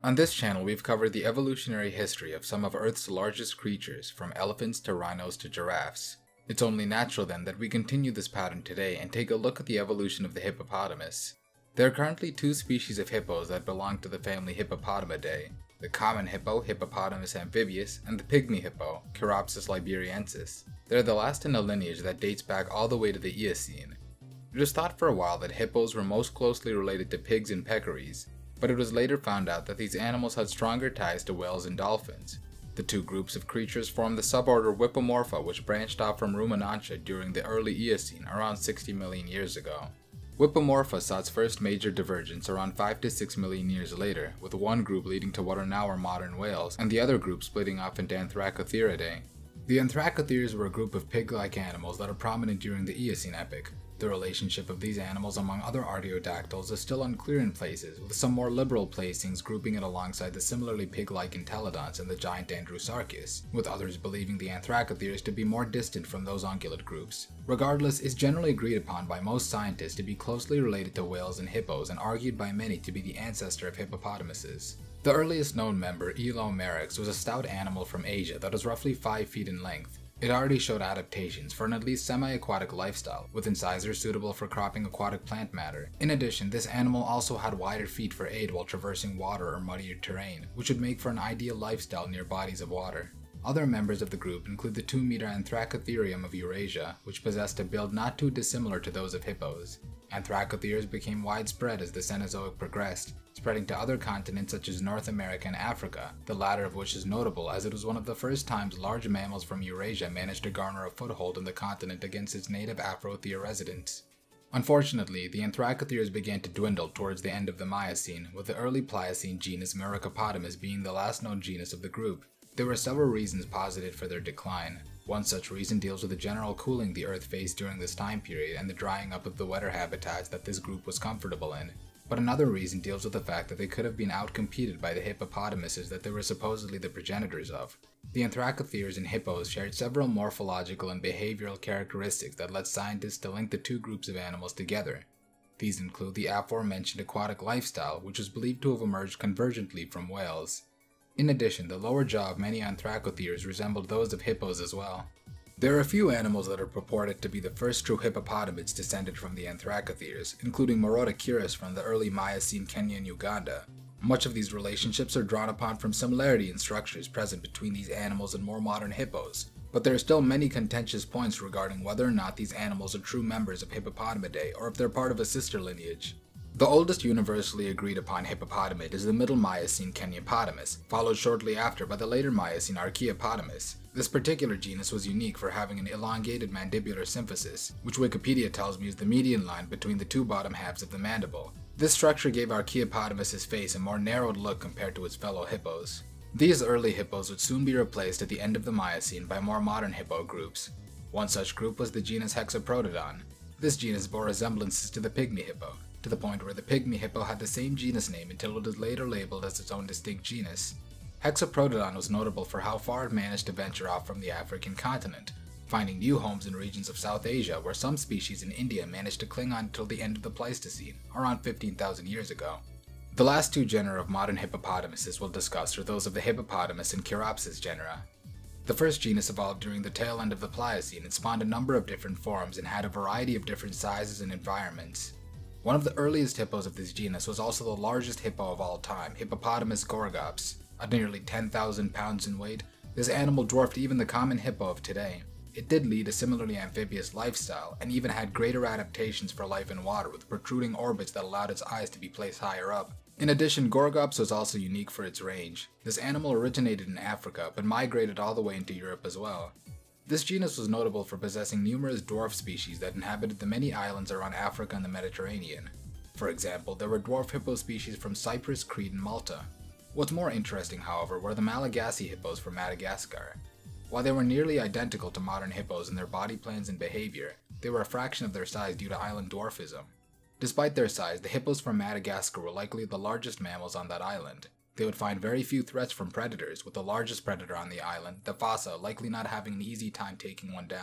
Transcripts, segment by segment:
On this channel, we've covered the evolutionary history of some of Earth's largest creatures, from elephants to rhinos to giraffes. It's only natural then that we continue this pattern today and take a look at the evolution of the hippopotamus. There are currently two species of hippos that belong to the family Hippopotamidae: the common hippo, Hippopotamus amphibius, and the pygmy hippo, Chiropsis liberiensis. They're the last in a lineage that dates back all the way to the Eocene. It was thought for a while that hippos were most closely related to pigs and peccaries, but it was later found out that these animals had stronger ties to whales and dolphins. The two groups of creatures formed the suborder Whippomorpha, which branched off from Ruminantia during the early Eocene around 60 million years ago. Whippomorpha saw its first major divergence around 5 to 6 million years later, with one group leading to what are now our modern whales, and the other group splitting off into Anthracotheridae. The Anthracotheres were a group of pig-like animals that are prominent during the Eocene epoch. The relationship of these animals among other artiodactyls is still unclear in places, with some more liberal placings grouping it alongside the similarly pig-like entelodonts and the giant Andrewsarchus, with others believing the Anthracotheres to be more distant from those ungulate groups. Regardless, it's generally agreed upon by most scientists to be closely related to whales and hippos, and argued by many to be the ancestor of hippopotamuses. The earliest known member, Elomeryx, was a stout animal from Asia that was roughly 5 feet in length. It already showed adaptations for an at least semi-aquatic lifestyle, with incisors suitable for cropping aquatic plant matter. In addition, this animal also had wider feet for aid while traversing water or muddier terrain, which would make for an ideal lifestyle near bodies of water. Other members of the group include the 2-meter Anthracotherium of Eurasia, which possessed a build not too dissimilar to those of hippos. Anthracotheres became widespread as the Cenozoic progressed, spreading to other continents such as North America and Africa, the latter of which is notable as it was one of the first times large mammals from Eurasia managed to garner a foothold in the continent against its native Afrothere residents. Unfortunately, the Anthracotheres began to dwindle towards the end of the Miocene, with the early Pliocene genus Merycopotamus being the last known genus of the group. There were several reasons posited for their decline. One such reason deals with the general cooling the Earth faced during this time period and the drying up of the wetter habitats that this group was comfortable in. But another reason deals with the fact that they could have been outcompeted by the hippopotamuses that they were supposedly the progenitors of. The Anthracotheres and hippos shared several morphological and behavioral characteristics that led scientists to link the two groups of animals together. These include the aforementioned aquatic lifestyle, which was believed to have emerged convergently from whales. In addition, the lower jaw of many Anthracotheres resembled those of hippos as well. There are a few animals that are purported to be the first true hippopotamids descended from the Anthracotheres, including Morotochirus from the early Miocene Kenya and Uganda. Much of these relationships are drawn upon from similarity in structures present between these animals and more modern hippos, but there are still many contentious points regarding whether or not these animals are true members of Hippopotamidae or if they're part of a sister lineage. The oldest universally agreed upon hippopotamid is the Middle Miocene Kenyapotamus, followed shortly after by the later Miocene Archaeopotamus. This particular genus was unique for having an elongated mandibular symphysis, which Wikipedia tells me is the median line between the two bottom halves of the mandible. This structure gave Archaeopotamus's face a more narrowed look compared to its fellow hippos. These early hippos would soon be replaced at the end of the Miocene by more modern hippo groups. One such group was the genus Hexaprotodon. This genus bore resemblances to the pygmy hippo, to the point where the pygmy hippo had the same genus name until it was later labeled as its own distinct genus. Hexaprotodon was notable for how far it managed to venture off from the African continent, finding new homes in regions of South Asia where some species in India managed to cling on until the end of the Pleistocene, around 15,000 years ago. The last two genera of modern hippopotamuses we'll discuss are those of the Hippopotamus and Chiropsis genera. The first genus evolved during the tail end of the Pliocene and spawned a number of different forms and had a variety of different sizes and environments. One of the earliest hippos of this genus was also the largest hippo of all time, Hippopotamus gorgops. At nearly 10,000 pounds in weight, this animal dwarfed even the common hippo of today. It did lead a similarly amphibious lifestyle, and even had greater adaptations for life in water with protruding orbits that allowed its eyes to be placed higher up. In addition, Gorgops was also unique for its range. This animal originated in Africa, but migrated all the way into Europe as well. This genus was notable for possessing numerous dwarf species that inhabited the many islands around Africa and the Mediterranean. For example, there were dwarf hippo species from Cyprus, Crete, and Malta. What's more interesting, however, were the Malagasy hippos from Madagascar. While they were nearly identical to modern hippos in their body plans and behavior, they were a fraction of their size due to island dwarfism. Despite their size, the hippos from Madagascar were likely the largest mammals on that island. They would find very few threats from predators, with the largest predator on the island, the fossa, likely not having an easy time taking one down.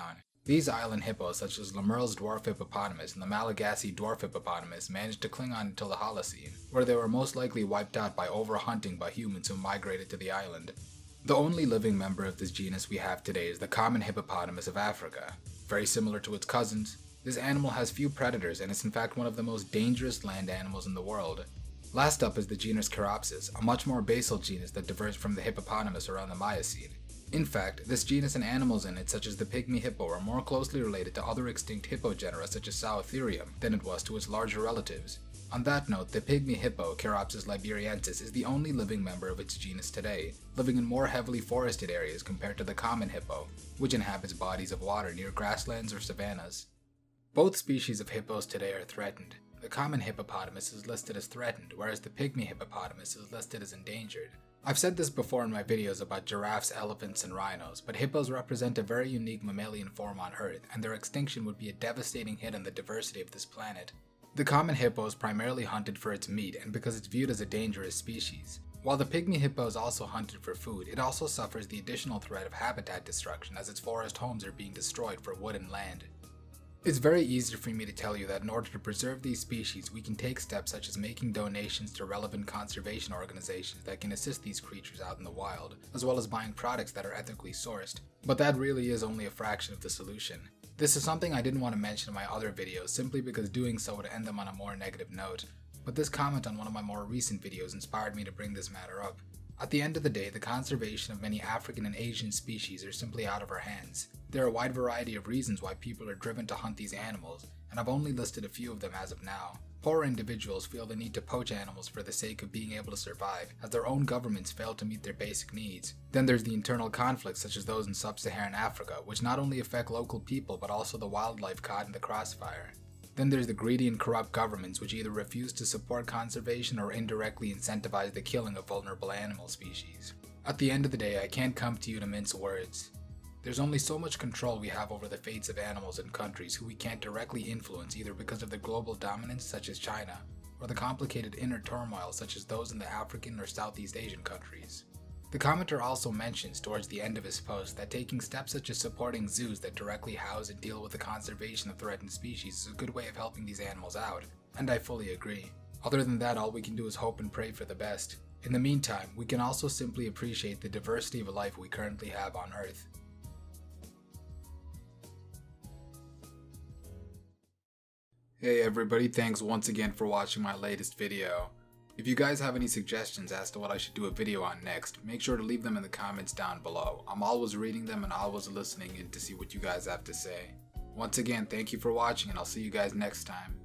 These island hippos, such as Lemuel's dwarf hippopotamus and the Malagasy dwarf hippopotamus, managed to cling on until the Holocene, where they were most likely wiped out by overhunting by humans who migrated to the island. The only living member of this genus we have today is the common hippopotamus of Africa. Very similar to its cousins, this animal has few predators and is in fact one of the most dangerous land animals in the world. Last up is the genus Chiropsis, a much more basal genus that diverged from the hippopotamus around the Miocene. In fact, this genus and animals in it, such as the pygmy hippo, are more closely related to other extinct hippogenera such as Sauotherium than it was to its larger relatives. On that note, the pygmy hippo, Chiropsis liberiensis, is the only living member of its genus today, living in more heavily forested areas compared to the common hippo, which inhabits bodies of water near grasslands or savannas. Both species of hippos today are threatened. The common hippopotamus is listed as threatened, whereas the pygmy hippopotamus is listed as endangered. I've said this before in my videos about giraffes, elephants, and rhinos, but hippos represent a very unique mammalian form on Earth, and their extinction would be a devastating hit on the diversity of this planet. The common hippo is primarily hunted for its meat and because it's viewed as a dangerous species. While the pygmy hippo is also hunted for food, it also suffers the additional threat of habitat destruction as its forest homes are being destroyed for wood and land. It's very easy for me to tell you that in order to preserve these species, we can take steps such as making donations to relevant conservation organizations that can assist these creatures out in the wild, as well as buying products that are ethically sourced. But that really is only a fraction of the solution. This is something I didn't want to mention in my other videos simply because doing so would end them on a more negative note, but this comment on one of my more recent videos inspired me to bring this matter up. At the end of the day, the conservation of many African and Asian species are simply out of our hands. There are a wide variety of reasons why people are driven to hunt these animals, and I've only listed a few of them as of now. Poor individuals feel the need to poach animals for the sake of being able to survive, as their own governments fail to meet their basic needs. Then there's the internal conflicts such as those in sub-Saharan Africa, which not only affect local people but also the wildlife caught in the crossfire. Then there's the greedy and corrupt governments which either refuse to support conservation or indirectly incentivize the killing of vulnerable animal species. At the end of the day, I can't come to you to mince words. There's only so much control we have over the fates of animals in countries who we can't directly influence either because of their global dominance such as China, or the complicated inner turmoil such as those in the African or Southeast Asian countries. The commenter also mentions towards the end of his post that taking steps such as supporting zoos that directly house and deal with the conservation of threatened species is a good way of helping these animals out, and I fully agree. Other than that, all we can do is hope and pray for the best. In the meantime, we can also simply appreciate the diversity of life we currently have on Earth. Hey everybody, thanks once again for watching my latest video. If you guys have any suggestions as to what I should do a video on next, make sure to leave them in the comments down below. I'm always reading them and always listening in to see what you guys have to say. Once again, thank you for watching and I'll see you guys next time.